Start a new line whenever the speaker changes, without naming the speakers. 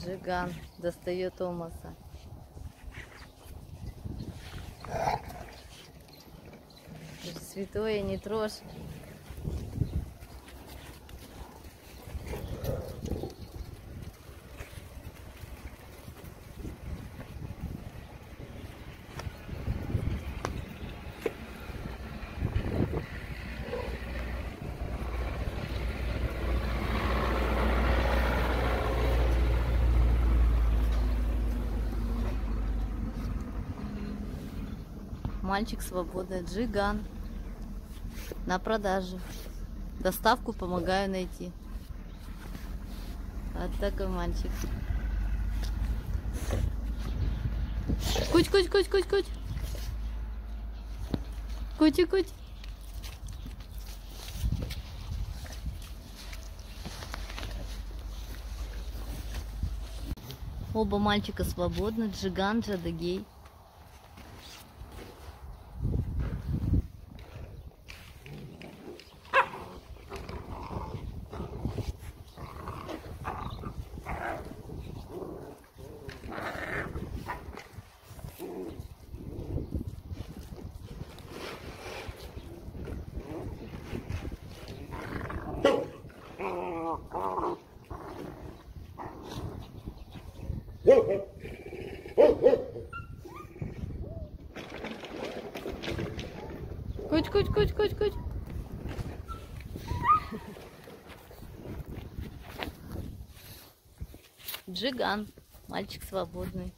Джиган достает Томаса. Ты же святое, не трожь. Мальчик свободный, Джиган. На продажу. Доставку помогаю найти. Вот такой мальчик. Куть-куть-куть-куть-куть. Кути-куть. Оба мальчика свободны. Джиган, Джадыгей. Куть-куть-куть-куть-куть. Джиган, мальчик свободный.